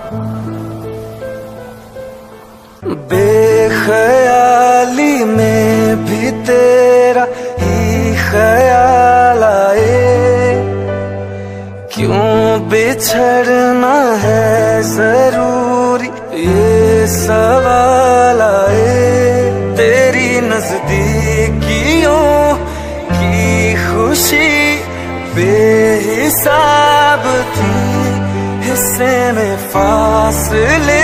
बेखयाली में भी तेरा ही ख्याल आए, क्यों बिछड़ना है जरूरी ये सवाल आए। तेरी नजदीकियों की खुशी बेहिसाब थी, हिस्से में फासले